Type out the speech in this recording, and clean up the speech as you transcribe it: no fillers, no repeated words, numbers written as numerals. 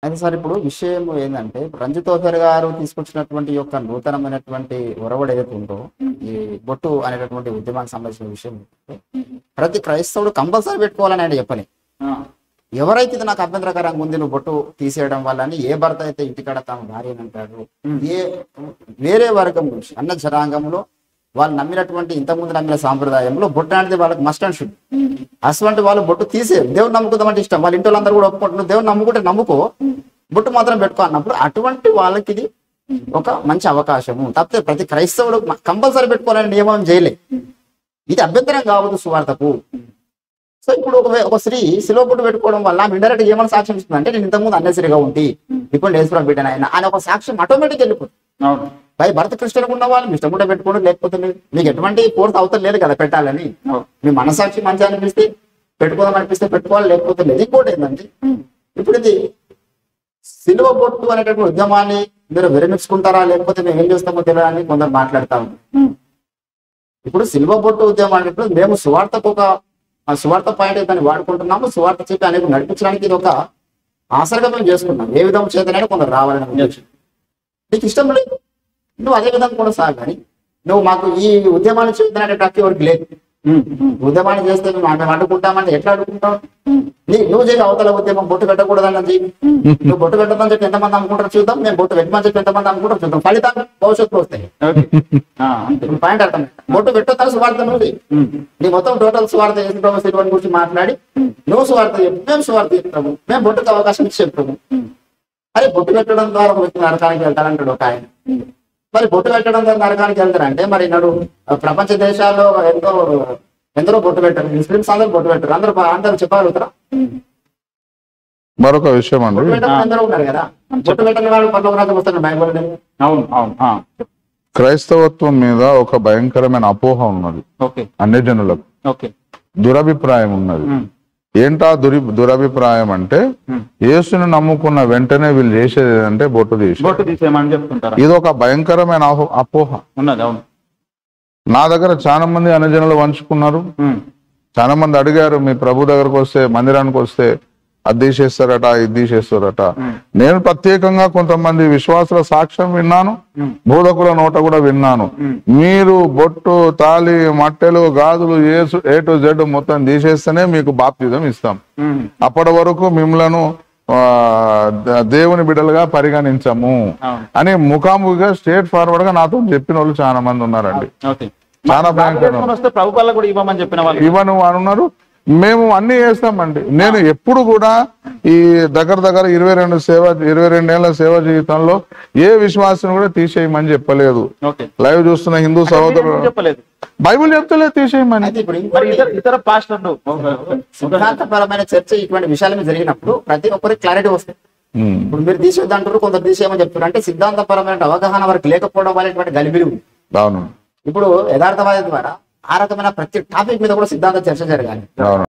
అయితే సార్ ఇప్పుడు విషయం ఏంటంటే రంజిత్ ఓఫిర్ గారు తీసుకొచ్చినటువంటి యొక్క నూతనమైనటువంటి ఒరవడి ఏదైతే ఉందో ఈ బొట్టు అనేటటువంటి ఉద్యమానికి సంబంధించిన విషయం ప్రతి క్రైస్తవుడు కంపల్సరీ పెట్టుకోవాలని ఆయన చెప్పని ఎవరైతే ఇది నాకు అభ్యంతరకరంగా ఉంది నువ్వు బొట్టు తీసేయడం వల్ల అని ఏ భర్త అయితే ఇంటికాడ తాము భార్య అంటాడు ఏ వేరే వర్గం నుంచి అన్న జనాంగంలో వాళ్ళు నమ్మినటువంటి ఇంతకుముందు నమ్మిన సాంప్రదాయంలో బొట్టు అనేది వాళ్ళకి మస్ట్ అండ్ షుడ్ అటువంటి వాళ్ళు బొట్టు తీసే దేవుడు నమ్ముకుందామంటే ఇష్టం వాళ్ళ ఇంటి వాళ్ళందరూ కూడా ఒప్పుకుంటున్నారు దేవుడు నమ్ముకుంటే నమ్ముకో బొట్టు మాత్రం పెట్టుకో అన్నప్పుడు అటువంటి వాళ్ళకి ఇది ఒక మంచి అవకాశము తప్పితే ప్రతి క్రైస్తవుడు కంపల్సరీ పెట్టుకోవాలని నియమం చేయలే ఇది అభ్యంతరం కావద్దు సువార్తకు సో ఇప్పుడు ఒక స్త్రీ శిలువ బొట్టు పెట్టుకోవడం వల్ల ఇండైరెక్ట్ ఏమైనా సాక్ష్యం ఇస్తుంది అంటే నేను ఇంతకుముందు అన్నెసరిగా ఉంది ఇప్పుడు నేర్చుకున్న బిడ్డను ఆయన ఒక సాక్ష్యం ఆటోమేటిక్ వెళ్ళిపోతుంది పై భర్త క్రిస్టియన్ ఉన్న వాళ్ళు మీ ఇష్టం కూడా పెట్టుకోండి లేకపోతే మీకు ఎటువంటి ఫోర్స్ అవతల లేదు కదా పెట్టాలని మీ మనసాక్షి మంచిగా అనిపిస్తే పెట్టుకోదాం అనిపిస్తే పెట్టుకోవాలి లేకపోతే లేదు ఇంకోటి ఏంటంటే ఇప్పుడు ఇది శిలువ బొట్టు అనేటటువంటి ఉద్యమాన్ని మీరు విరమించుకుంటారా లేకపోతే మేము ఏం చేస్తామో తెలియని కొందరు మాట్లాడతాము ఇప్పుడు శిలువ బొట్టు ఉద్యమం అనేటప్పుడు మేము సువార్తకు ఒక సువార్త పాయింట్ దాన్ని వాడుకుంటున్నాము సువార్త చెప్పి అనేది నడిపించడానికి ఇది ఒక ఆసరగా మేము చేసుకున్నాం ఏ విధంగా చేతనైనా కొందరు రావాలని ఉద్దేశం నీకు ఇష్టం లేదు నువ్వు అదే విధంగా కూడా సాగు కానీ నువ్వు మాకు ఈ ఉద్యమాన్ని చేద్దానంటే హక్కు ఎవరికి లేదు ఉద్యమాన్ని చేస్తే మేము అడ్డుకుంటామంటే ఎట్లా అడ్డుకుంటావు నువ్వు చేసి అవతల ఉద్యమం బొట్టు పెట్టకూడదని చెప్పి నువ్వు బొట్టు పెట్టదని చెప్పి ఎంతమంది అనుకుంటారు చూద్దాం మేము బొట్టు పెట్టమని చెప్పి ఎంతమంది అనుకుంటారు చూద్దాం ఫలితాలు భవిష్యత్తులో వస్తాయి పాయింట్ అర్థం బొట్టు పెట్టొద్దని సువార్త నువ్వు నీ మొత్తం టోటల్ సువార్త చేసిన శిలువని గురించి మాట్లాడి నువ్వు సువార్త చెప్పు మేము సువార్త చెప్తాము మేము బొట్టుకు అవకాశం ఇచ్చి చెప్తాము అరే బొట్టు పెట్టడం ద్వారా ఒక వ్యక్తి నరకానికి వెళ్తాడంటాడు ఒక ఆయన మరి బొట్టు పెట్టడం ద్వారా నరకానికి వెళ్తారంటే మరి నాడు ప్రపంచ దేశాల్లో ఎందరో బొట్టు పెట్టారు ముస్లిమ్స్ అందరూ బొట్టు పెట్టారు అందరూ చెప్పగలుగుతారా మరొక విషయం అండి అందరూ ఉన్నారు కదా బొట్టు పెట్టిన వాళ్ళు పర్లోకరాజు వస్తారు బైబిల్ అవును అవును క్రైస్తవత్వం మీద ఒక భయంకరమైన అపోహ ఉన్నది అన్ని జనులకు దురభిప్రాయం ఉన్నది ఏంటా దురభిప్రాయం అంటే యేసుని నమ్ముకున్న వెంటనే వీళ్ళు చేసేది అంటే బొట్టు తీసేయమని చెప్తుంటారు ఇది ఒక భయంకరమైన అపోహ ఉన్నది అవును నా దగ్గర చాలా మంది అన్నజనులు వంచుకున్నారు చాలా మంది అడిగారు మీ ప్రభు దగ్గరకు వస్తే మందిరానికి వస్తే అది తీసేస్తారట ఇది తీసేస్తారట నేను ప్రత్యేకంగా కొంతమంది విశ్వాసుల సాక్ష్యం విన్నాను బోధకుల నోట కూడా విన్నాను మీరు బొట్టు తాళి మట్టెలు గాజులు ఏ టు జెడ్ మొత్తం తీసేస్తేనే మీకు బాప్తిజం ఇస్తాం అప్పటి వరకు మిమ్మలను దేవుని బిడ్డలుగా పరిగణించము అని ముఖాముఖిగా స్ట్రేట్ ఫార్వర్డ్ గా నాతో చెప్పిన వాళ్ళు చాలా మంది ఉన్నారండి చాలా భయంకరంగా ఇవ్వను అన్నారు మేము అన్ని చేస్తామండి నేను ఎప్పుడు కూడా ఈ దగ్గర 22 ఏళ్ల సేవ జీవితంలో ఏ విశ్వాసం కూడా తీసేయమని చెప్పలేదు లైవ్ చూస్తున్న హిందూ సహోదరులు బైబిల్ చెప్తలేదు తీసేయమని ఇతర పాస్టర్లు సిద్ధాంతపరమైన చర్చ ఇటువంటి విషయాలు జరిగినప్పుడు ప్రతి ఒక్కరికి క్లారిటీ వస్తుంది ఇప్పుడు మీరు తీసేద్దంటారు కొందరు తీసేయమని చెప్తారు అంటే సిద్ధాంతపరమైన అవగాహన వారికి లేకపోవడం వల్ల గలిబిలి అవును ఇప్పుడు యథార్థవాది ద్వారా ఆ రకమైన ప్రతి టాపిక్ మీద కూడా సిద్ధాంత చర్చ జరగాలి